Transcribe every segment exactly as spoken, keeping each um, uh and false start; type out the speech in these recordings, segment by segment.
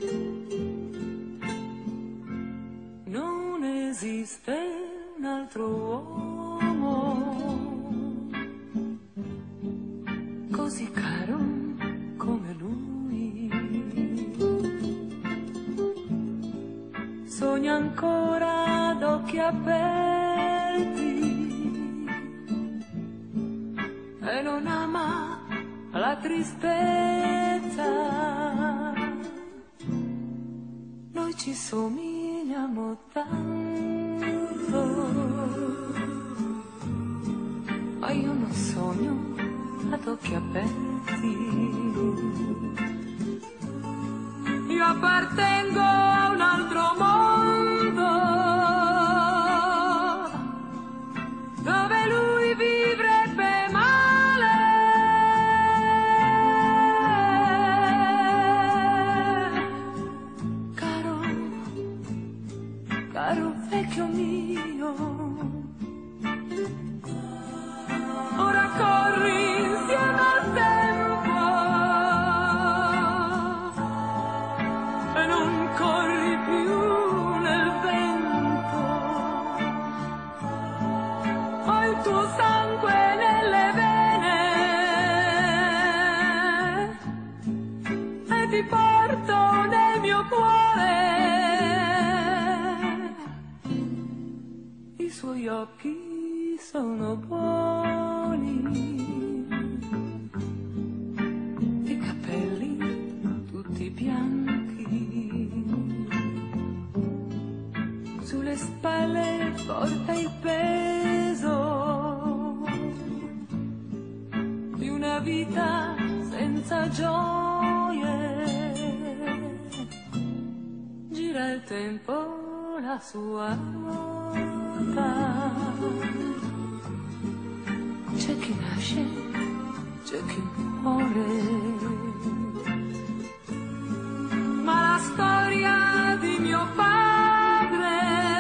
Non esiste un altro uomo così caro come lui. Sogna ancora ad occhi aperti e non ama la tristezza. Noi ci somigliamo tanto, ma io non sogno ad occhi aperti. Io appartengo a un altro mondo dove lui vivrebbe male. Caro, caro vecchio mio, ora corri insieme al tempo e non corri più nel vento. Ho il tuo sangue nelle vene e ti porto nel mio cuore. I suoi occhi sono buoni, i capelli tutti bianchi, sulle spalle porta il peso di una vita senza gioie. Gira il tempo la sua ruota, c'è chi nasce, c'è chi muore, ma la storia di mio padre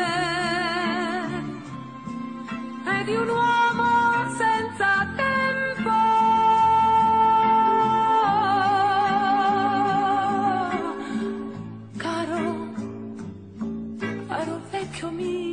è di un uomo senza tempo. Caro, caro vecchio mio,